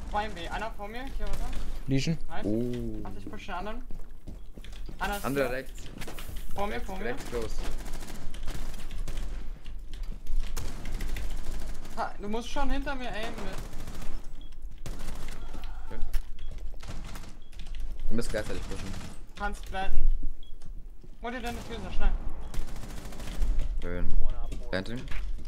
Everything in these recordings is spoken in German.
2 B, einer vor mir, hier weiter. Legion. Nice. Oh. Warte, ich push den anderen. Einer ist Andere hier. rechts. Vor mir, vor mir. Rechts close. Ha, du musst schon hinter mir aimen mit. Okay. Wir müssen gleichzeitig pushen. Kannst planten. Hol dir deine Füße, schnell. Schön. Planting.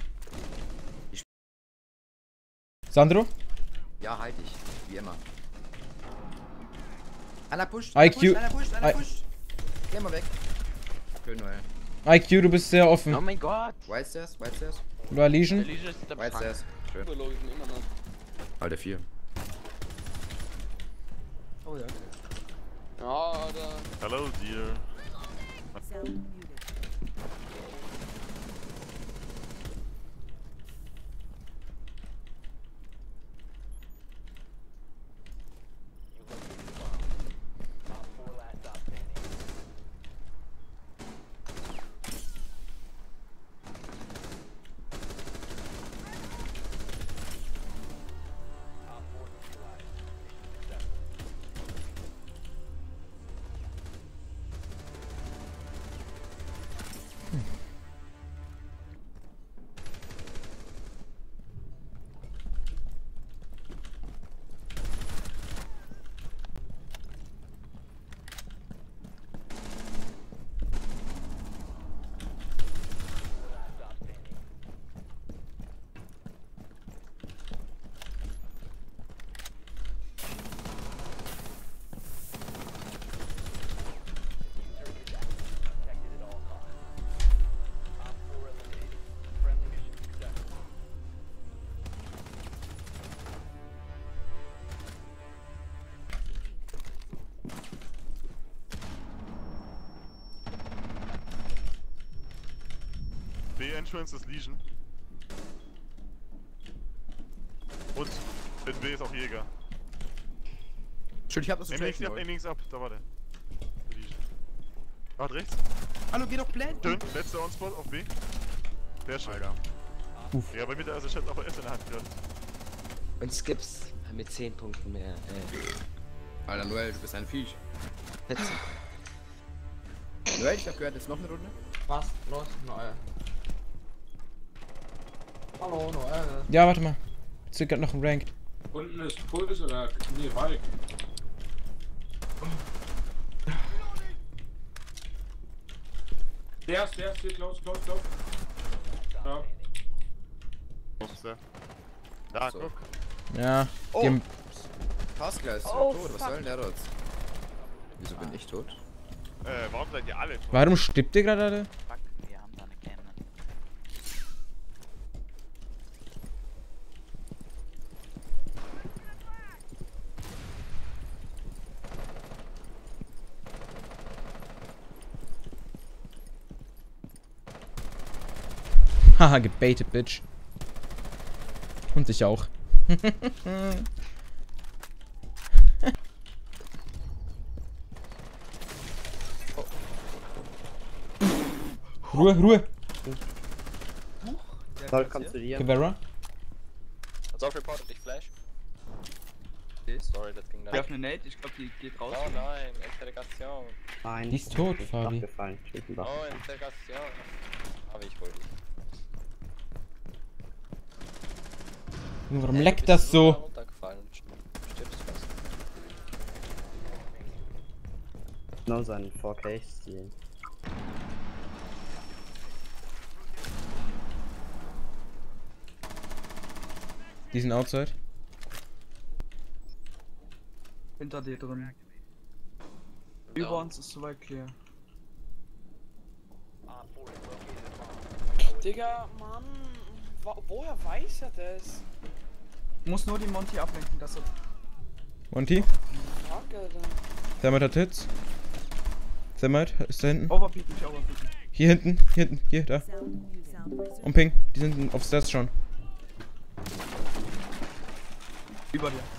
Sandro? Ja, halt ich. Wie immer. Einer pusht. IQ. Einer pusht. Geh mal weg. Schön, Noel. IQ, du bist sehr offen. Oh mein Gott! White Stairs. Oder Legion? Der Legion ist der White Stairs. Schön. Logiken immer noch. Alter 4. Oh ja. Ja, da. Hello, dear. Sound muted. B-Entrance ist Legion. Und in B ist auch Jäger. Schön, ich hab das Aim links ab, aim links ab. Da war der. Der Legion. Warte rechts. Hallo, geh doch planten. Schön, letzter On-Spot auf B. Sehr schön. Alter. Ja, bei mir der Chat auch S in der Hand gerade. Und Skips mit 10 Punkten mehr. Alter, Noel, du bist ein Viech. Petze. Noel, ich hab gehört, jetzt noch eine Runde. Was? Los, Noel. Hallo, Noel. Ja, warte mal. Jetzt wird gerade noch ein Ranked. Unten ist Puls oder nee, Wald. Der ist hier, close. Ja. Wo ist der? Da, So. guck. Ja. Oh. Die haben, Pascal ist Oh, tot. Was soll denn der dort? Wieso bin ich tot? Warum seid ihr alle tot? warum stirbt ihr gerade alle? Fuck, wir haben da eine Cannon. Haha, gebaitet, Bitch. Und ich auch. Ruhe. Soll konstruieren. Guevara. Pass auf, reportet dich, Flash. Sorry, das ging da. Ich eine Nate, ich glaube, die geht raus. Oh nein, Interrogation. Nein. Die ist tot, ist Fabi. abgefallen. Schüttenbach. Oh, Interrogation. Aber ich hol dich. Warum leckt das so? Runtergefallen und stirbst fast. Genau seinen 4K-Stil. Die sind outside. Hinter dir drin. Über uns ist soweit clear. Digga, Mann. Woher weiß er das? Muss nur die Monty ablenken, dass er. Monty. Fuck, Alter. Thermite hat Hits. Thermite ist da hinten. Overpeaken. Hier hinten, hier, da. Sound Und Ping. Die sind auf Stairs schon. Über dir.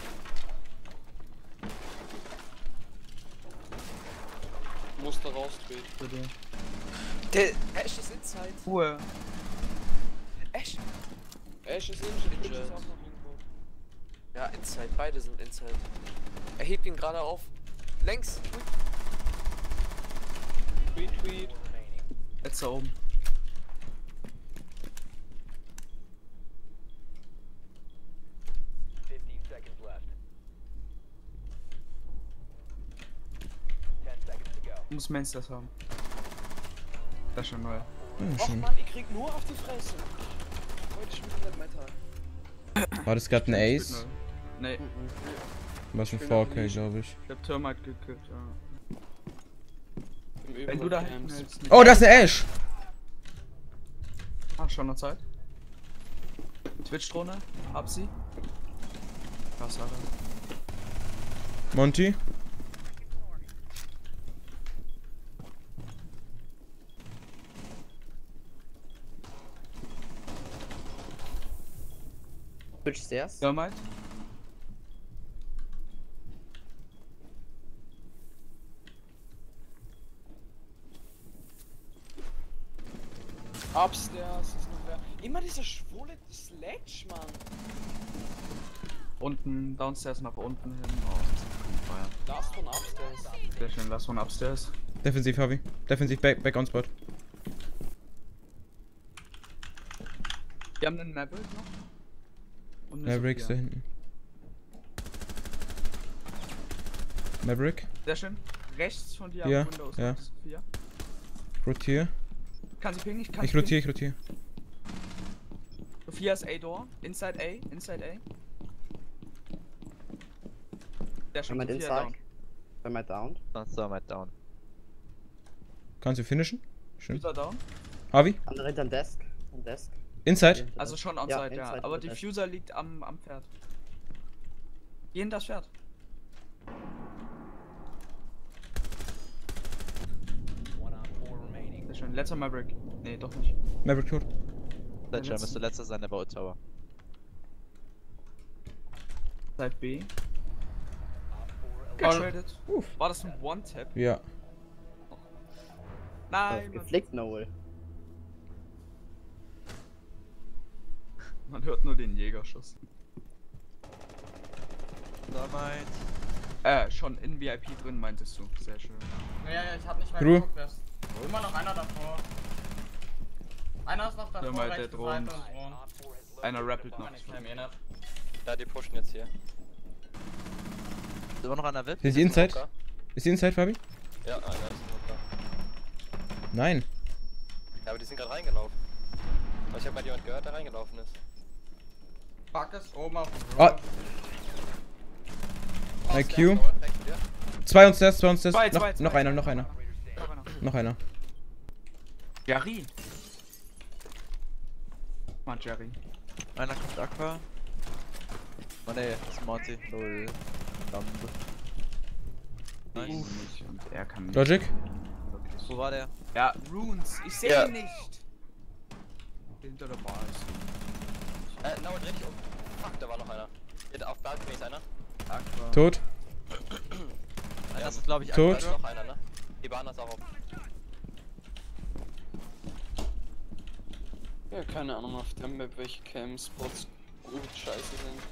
Musste rausdrehen. Über dir. Der Ash ist inside. Ruhe. Ash ist inside. Ja, Inside. Beide sind Inside. Er hebt ihn gerade auf. Längs. Tweet. Jetzt da oben. Muss Mainsters haben. Das ist schon neu. Ja, Och schon. Mann, ich krieg nur auf die Fresse. Heute spielt nicht mein Tag. War das gerade ein Ace? Nee, War schon bin 4K, nicht. glaube ich. ich hab Termite gekillt, ja. Im Wenn du da hinten Camps. hältst. Oh, das ist eine Ash! Ah, schon noch Zeit. Twitch-Drohne, hab sie. Was war das? Monty? Twitch Stairs. Termite? Upstairs ist noch wer. Immer dieser schwule Sledge, Mann. Unten, downstairs nach unten hin. Oh, Das von upstairs. sehr schön, lass von upstairs. Defensiv, Harvey. Defensiv, back on spot. Wir haben einen Maverick noch. Und eine Maverick ist da Sophia. hinten. Maverick? Sehr schön. Rechts von dir Ja, am Windows. ja. Sophia. Rotier. Kann sie pingen? Ich rotiere. Sophia ist A-Door. Inside A. Sehr schön. Einmal Sophia inside. down. Einmal down. Sonst so mal down. Kannst du finishen? Schön. Fuser down. Harvey? Andere hinterm Desk. Am Desk. Inside? Also schon Ja, onside, ja. inside Aber mit Diffuser liegt am Pferd. Geh in das Pferd. Sehr schön. Letzter Maverick. Nee, doch nicht. Maverick tot. Thatcher müsste letzter sein, der baut Tower. Side B. Getradet. War das ein One-Tap? Ja. Nein, man, Geflickt, Noel. man hört nur den Jägerschuss. Schon in VIP drin, meintest du. Sehr schön. Ja, ich hab nicht mehr Ruhe. geguckt, wer ist. Immer noch einer davor. Einer ist noch davor, Ja, mal der rechte Drohnen. Seite und Drohnen. Einer rappelt noch. Ich claim eh nicht. Ja, die pushen jetzt hier. Ist immer noch einer VIP? Sind sie inside? Ist sie inside, Fabi? Ja, einer ist noch da. Nein. Ja, aber die sind gerade reingelaufen. Aber ich hab gerade jemand gehört, der reingelaufen ist. Fuck ist oben auf dem Oh. Roof. IQ. Rechts von dir. Zwei uns das. Zwei. Noch einer. Noch einer. Jerry. Mann, Jerry. Einer kommt Aqua. Oh ne, das ist Monty. Null. Ich nicht und er kann nicht. Logic? Wo war der? Ja, Runes. Ich sehe Ja. ihn nicht. Hinter der Bar ist. No, dreh dich um. Fuck, da war noch einer. Hier auf Balcony ist einer. Aqua. Tot. Das ist glaube ich Tot. Aqua, ist noch einer, ne? Die Bahn ist auch auf. Ja, keine Ahnung auf der Map, welche Cam-Spots gut scheiße sind.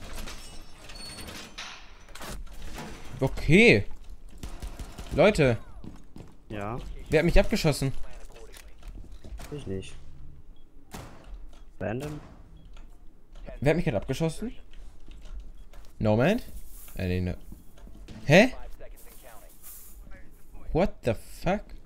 Okay. Leute, Ja, wer hat mich abgeschossen? ich nicht. Random? Wer hat mich gerade abgeschossen? Nomad? Nee, ne. Hä? What the fuck?